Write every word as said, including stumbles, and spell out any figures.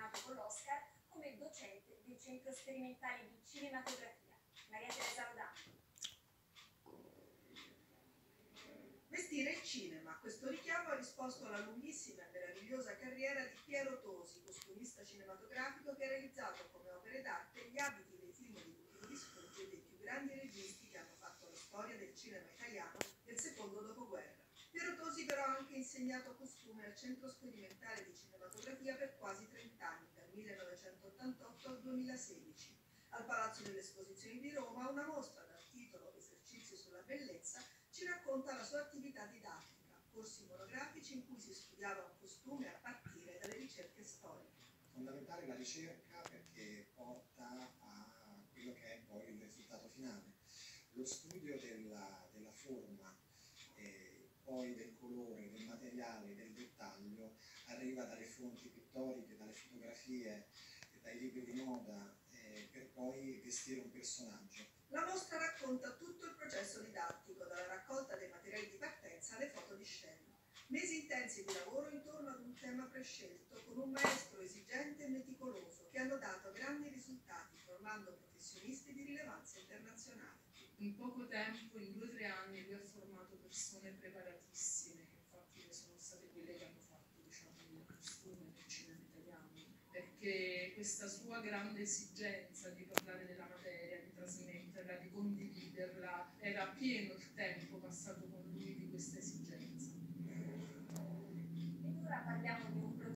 premiato con l'Oscar come docente del Centro Sperimentale di Cinematografia. Maria Teresa Rodano. Vestire il cinema. Questo richiamo ha risposto alla lunghissima e meravigliosa carriera di Piero Tosi, costumista cinematografico che ha realizzato come opere d'arte gli abiti dei film di Luchino Visconti e dei più grandi registi che hanno fatto la storia del cinema italiano del secondo dopoguerra. Piero Tosi però ha anche insegnato costume al Centro Sperimentale di Cinematografia per quasi trent'anni, dal millenovecentottantotto al duemilasedici. Al Palazzo delle Esposizioni di Roma una mostra dal titolo Esercizi sulla bellezza ci racconta la sua attività didattica, corsi monografici in cui si studiava un costume a partire dalle ricerche storiche. Fondamentale la ricerca perché porta a quello che è poi il risultato finale. Lo studio della, della forma, eh, poi del colore, del materiale, del dettaglio, arriva dalle fonti pittoriche, dalle fotografie, dai libri di moda, eh, per poi vestire un personaggio. La mostra racconta tutto il processo didattico, dalla raccolta dei materiali di partenza alle foto di scena. Mesi intensi di lavoro intorno ad un tema prescelto, con un maestro esigente e meticoloso, che hanno dato grandi risultati, formando professionisti di rilevanza internazionale. In poco tempo, in due o tre anni, lui ha formato persone preparatissime, che infatti sono state quelle che hanno fatto, diciamo, il costume del cinema italiano, perché questa sua grande esigenza di parlare della materia, di trasmetterla, di condividerla, era pieno il tempo passato con lui di questa esigenza. Ed ora parliamo di un